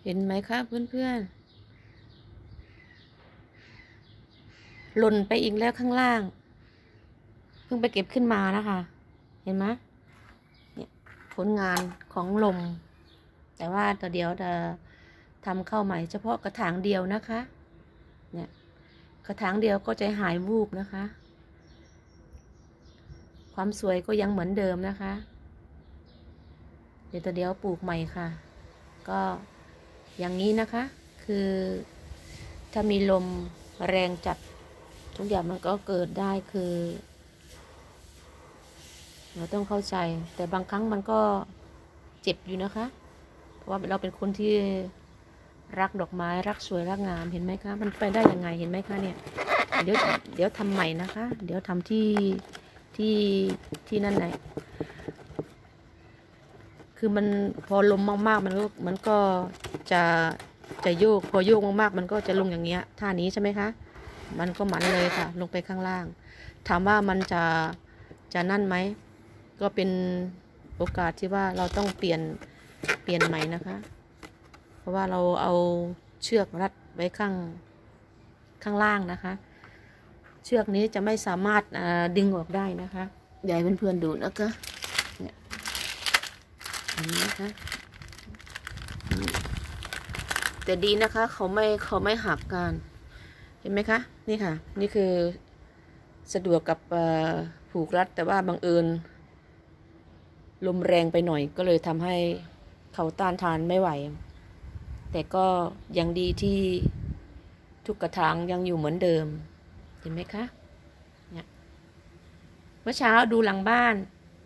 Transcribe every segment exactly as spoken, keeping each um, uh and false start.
เห็นไหมคะเพื่อนๆหล่นไปอีกแล้วข้างล่างเพิ่งไปเก็บขึ้นมานะคะเห็นไหมเนี่ยผลงานของลมแต่ว่าต่อเดี๋ยวจะทำเข้าใหม่เฉพาะกระถางเดียวนะคะเนี่ยกระถางเดียวก็จะหายวูบนะคะความสวยก็ยังเหมือนเดิมนะคะเดี๋ยวต่อเดี๋ยวปลูกใหม่ค่ะก็อย่างนี้นะคะคือถ้ามีลมแรงจัดทุกอย่างมันก็เกิดได้คือเราต้องเข้าใจแต่บางครั้งมันก็เจ็บอยู่นะคะเพราะว่าเราเป็นคนที่รักดอกไม้รักสวยรักงามเห็นไหมคะมันไปได้ยังไงเห็นไหมคะเนี่ยเดี๋ยวเดี๋ยวทำใหม่นะคะเดี๋ยวทำที่ที่ที่นั่นไหนคือมันพอลมมากๆมันก็มันก็จะจะโยกพอโยกมากๆมันก็จะลงอย่างเงี้ยท่านี้ใช่ไหมคะมันก็หมันเลยค่ะลงไปข้างล่างถามว่ามันจะจะนั่นไหมก็เป็นโอกาสที่ว่าเราต้องเปลี่ยนเปลี่ยนใหม่นะคะเพราะว่าเราเอาเชือกรัดไว้ข้างข้างล่างนะคะเชือกนี้จะไม่สามารถดึงออกได้นะคะเดี๋ยวให้เพื่อนๆดูนะคะเนี่ยอันนี้นะคะแต่ดีนะคะเขาไม่เขาไม่หักกันเห็นไหมคะนี่ค่ะนี่คือสะดวกกับผูกรัดแต่ว่าบังเอิญลมแรงไปหน่อยก็เลยทำให้เขาต้านทานไม่ไหวแต่ก็ยังดีที่ทุกกระถางยังอยู่เหมือนเดิมเห็นไหมคะเนี่ยเมื่อเช้าดูหลังบ้าน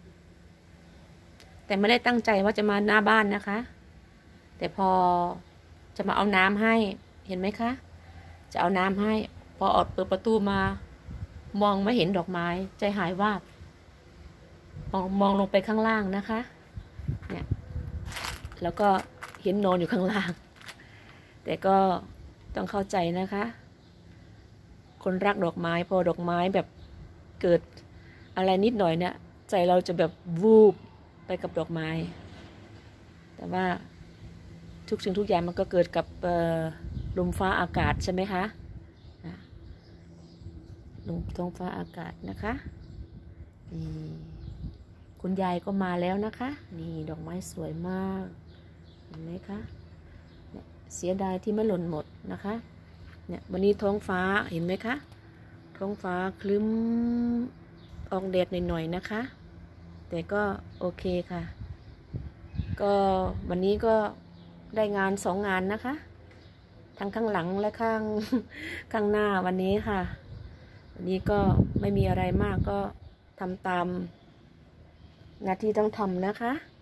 แต่ไม่ได้ตั้งใจว่าจะมาหน้าบ้านนะคะแต่พอจะมาเอาน้ำให้เห็นไหมคะจะเอาน้ำให้พออดเปิดประตูมามองไม่เห็นดอกไม้ใจหายวาบมองมองลงไปข้างล่างนะคะเนี่ยแล้วก็เห็นนอนอยู่ข้างล่างแต่ก็ต้องเข้าใจนะคะคนรักดอกไม้พอดอกไม้แบบเกิดอะไรนิดหน่อยเนี่ยใจเราจะแบบวูบไปกับดอกไม้แต่ว่าทุกสิ่งทุกอย่างมันก็เกิดกับลมฟ้าอากาศใช่ไหมคะลมท้องฟ้าอากาศนะคะนี่คุณยายก็มาแล้วนะคะนี่ดอกไม้สวยมากเห็นไหมคะเสียดายที่ไม่หล่นหมดนะคะเนี่ยวันนี้ท้องฟ้าเห็นไหมคะท้องฟ้าคลึ้มออกแดดหน่อยๆนะคะแต่ก็โอเคค่ะก็วันนี้ก็ได้งานสองงานนะคะทั้งข้างหลังและข้างข้างหน้าวันนี้ค่ะวันนี้ก็ไม่มีอะไรมากก็ทำตามหน้าที่ต้องทำนะคะ